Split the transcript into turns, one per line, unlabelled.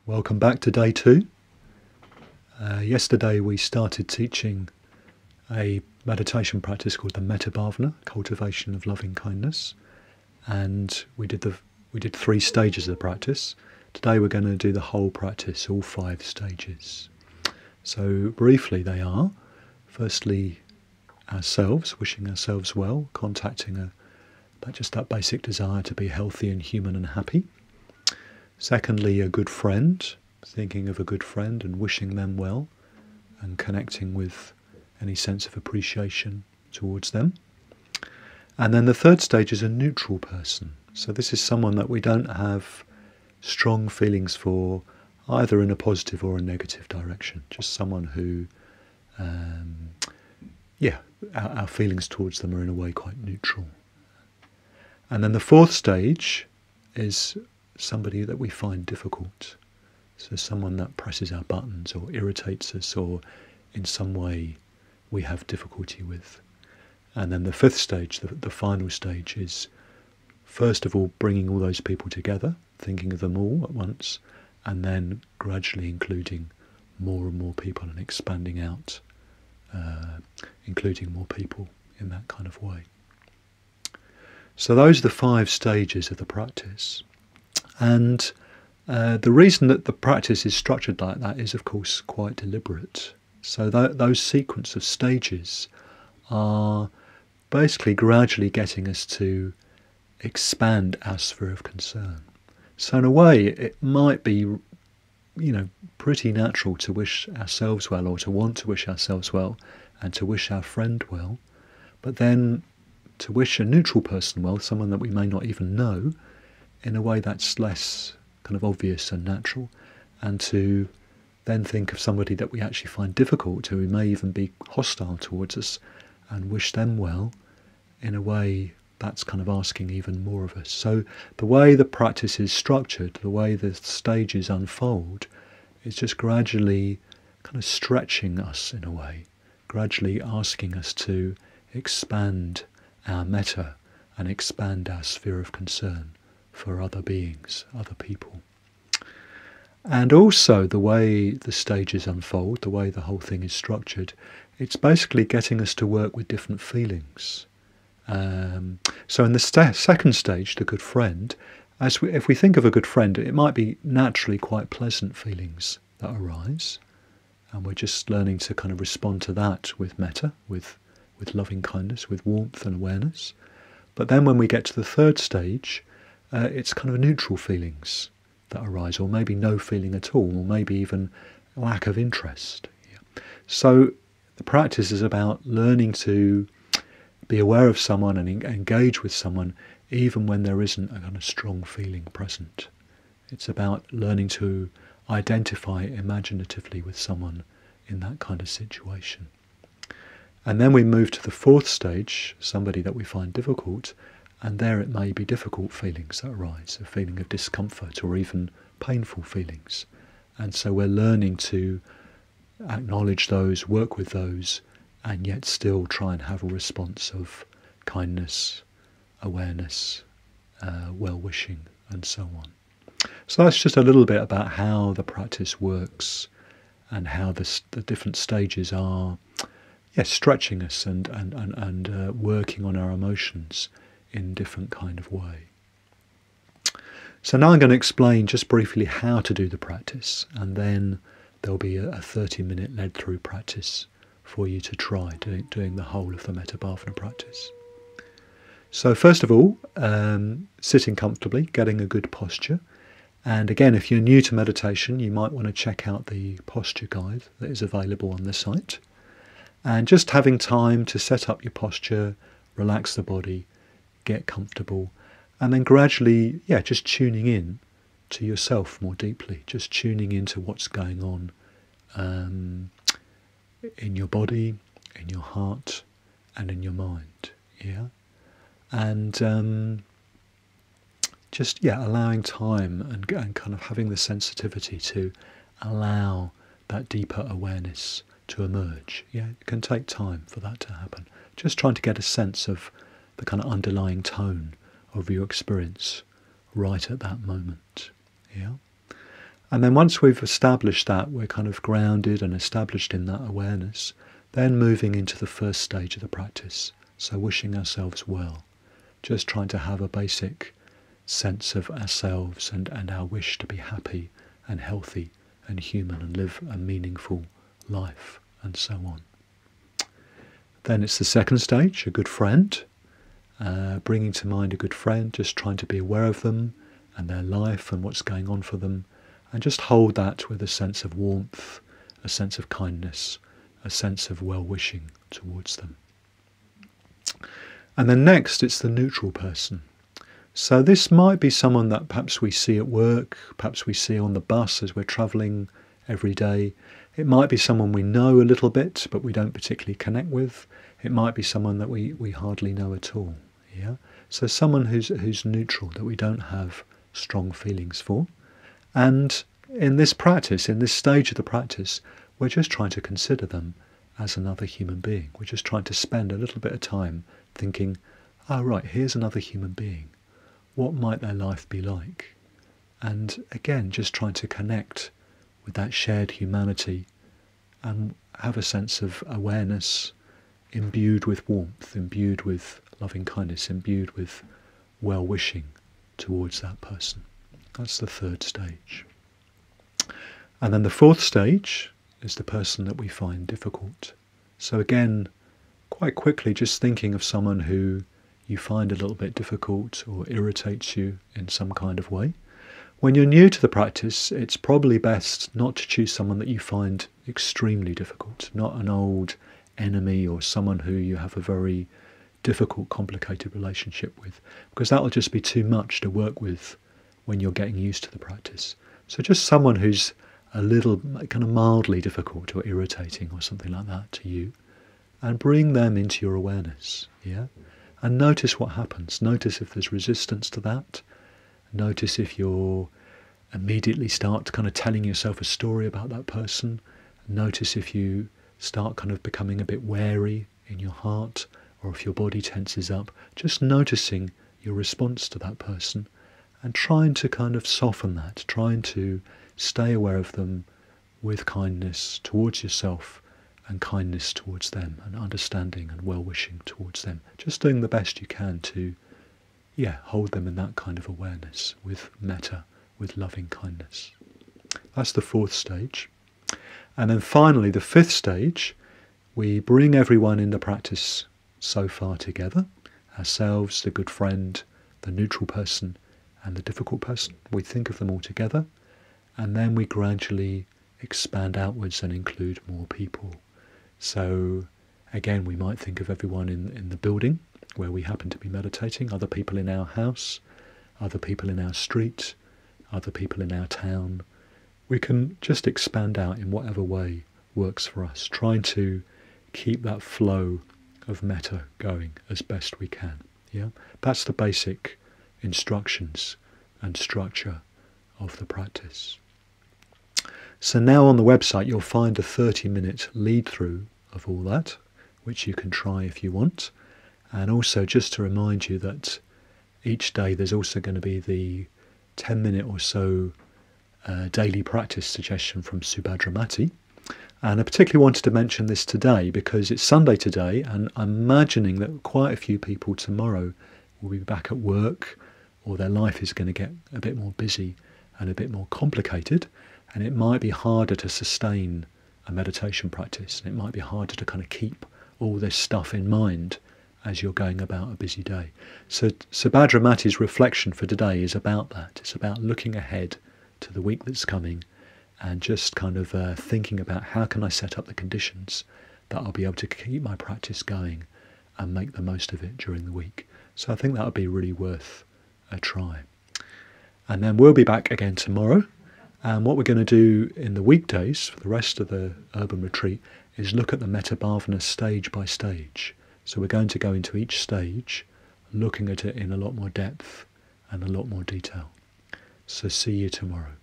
Welcome back to day 2. Yesterday we started teaching a meditation practice called the Metta bhavana, cultivation of loving kindness, and we did 3 stages of the practice. Today we're going to do the whole practice, all 5 stages. So briefly they are: firstly, ourselves, wishing ourselves well, contacting that basic desire to be healthy and human and happy. Secondly, a good friend, thinking of a good friend and wishing them well and connecting with any sense of appreciation towards them. And then the third stage is a neutral person. So this is someone that we don't have strong feelings for, either in a positive or a negative direction. Just someone who, our feelings towards them are in a way quite neutral. And then the fourth stage is somebody that we find difficult. So someone that presses our buttons or irritates us or in some way we have difficulty with. And then the fifth stage, the final stage, is first of all bringing all those people together, thinking of them all at once, and then gradually including more and more people and expanding out, including more people in that kind of way. So those are the 5 stages of the practice. And the reason that the practice is structured like that is, of course, quite deliberate. So those sequence of stages are basically gradually getting us to expand our sphere of concern. So in a way, it might be, pretty natural to wish ourselves well, or to want to wish ourselves well, and to wish our friend well. But then to wish a neutral person well, someone that we may not even know, in a way that's less kind of obvious and natural, and to then think of somebody that we actually find difficult, who may even be hostile towards us, and wish them well, in a way that's kind of asking even more of us. So the way the practice is structured, the way the stages unfold, is just gradually kind of stretching us in a way, gradually asking us to expand our metta and expand our sphere of concern for other beings, other people. And also the way the stages unfold, the way the whole thing is structured, it's basically getting us to work with different feelings. So in the second stage, the good friend, if we think of a good friend, it might be naturally quite pleasant feelings that arise, and we're just learning to kind of respond to that with metta, with loving kindness, with warmth and awareness. But then when we get to the third stage, it's kind of neutral feelings that arise, or maybe no feeling at all, or maybe even lack of interest. Yeah. So the practice is about learning to be aware of someone and engage with someone even when there isn't a kind of strong feeling present. It's about learning to identify imaginatively with someone in that kind of situation. And then we move to the fourth stage, somebody that we find difficult, and there it may be difficult feelings that arise, a feeling of discomfort or even painful feelings. And so we're learning to acknowledge those, work with those, and yet still try and have a response of kindness, awareness, well-wishing, and so on. So that's just a little bit about how the practice works and how the different stages are stretching us and working on our emotions in different kind of way. So now I'm going to explain just briefly how to do the practice, and then there'll be a 30-minute led through practice for you to try doing the whole of the Metta bhavana practice. So first of all, sitting comfortably, getting a good posture. And again, if you're new to meditation, you might want to check out the posture guide that is available on the site. And just having time to set up your posture, relax the body, get comfortable, and then gradually, just tuning in to yourself more deeply, just tuning into what's going on in your body, in your heart, and in your mind. And just allowing time and kind of having the sensitivity to allow that deeper awareness to emerge. It can take time for that to happen. Just trying to get a sense of the kind of underlying tone of your experience right at that moment. And then once we've established that, we're kind of grounded and established in that awareness, then moving into the first stage of the practice. So wishing ourselves well, just trying to have a basic sense of ourselves and our wish to be happy and healthy and human and live a meaningful life and so on. Then it's the second stage, a good friend, bringing to mind a good friend, just trying to be aware of them and their life and what's going on for them, and just hold that with a sense of warmth, a sense of kindness, a sense of well-wishing towards them. And then next, it's the neutral person. So this might be someone that perhaps we see at work, perhaps we see on the bus as we're travelling every day. It might be someone we know a little bit, but we don't particularly connect with. It might be someone that we hardly know at all. Yeah. So someone who's neutral, that we don't have strong feelings for. And in this practice, in this stage of the practice, we're just trying to consider them as another human being. We're just trying to spend a little bit of time thinking, oh right, here's another human being. What might their life be like? And again, just trying to connect with that shared humanity and have a sense of awareness imbued with warmth, imbued with loving kindness, imbued with well-wishing towards that person. That's the third stage. And then the fourth stage is the person that we find difficult. So again, quite quickly just thinking of someone who you find a little bit difficult or irritates you in some kind of way. When you're new to the practice, it's probably best not to choose someone that you find extremely difficult, not an old enemy or someone who you have a very difficult, complicated relationship with, because that will just be too much to work with when you're getting used to the practice. So just someone who's a little kind of mildly difficult or irritating or something like that to you, and bring them into your awareness, yeah? And notice what happens. Notice if there's resistance to that. Notice if you're immediately start kind of telling yourself a story about that person. Notice if you start kind of becoming a bit wary in your heart, or if your body tenses up. Just noticing your response to that person and trying to kind of soften that, trying to stay aware of them with kindness towards yourself and kindness towards them, and understanding and well-wishing towards them. Just doing the best you can to, hold them in that kind of awareness with metta, with loving kindness. That's the fourth stage. And then finally, the fifth stage, we bring everyone in the practice so far together, ourselves, the good friend, the neutral person, and the difficult person. We think of them all together, and then we gradually expand outwards and include more people. So again, we might think of everyone in the building where we happen to be meditating, other people in our house, other people in our street, other people in our town. We can just expand out in whatever way works for us, trying to keep that flow of metta going as best we can. Yeah, that's the basic instructions and structure of the practice. So now on the website you'll find a 30-minute lead through of all that, which you can try if you want. And also just to remind you that each day there's also going to be the 10-minute or so daily practice suggestion from Subhadramati. And I particularly wanted to mention this today because it's Sunday today, and I'm imagining that quite a few people tomorrow will be back at work, or their life is going to get a bit more busy and a bit more complicated, and it might be harder to sustain a meditation practice, and it might be harder to kind of keep all this stuff in mind as you're going about a busy day. So Subhadramati's reflection for today is about that. It's about looking ahead to the week that's coming and just kind of thinking about how can I set up the conditions that I'll be able to keep my practice going and make the most of it during the week. So I think that would be really worth a try. And then we'll be back again tomorrow. And what we're going to do in the weekdays for the rest of the urban retreat is look at the Metta bhavana stage by stage. So we're going to go into each stage, looking at it in a lot more depth and a lot more detail. So see you tomorrow.